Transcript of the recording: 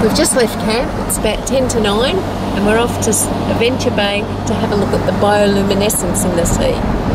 We've just left camp. It's about 10 to 9 and we're off to Adventure Bay to have a look at the bioluminescence in the sea.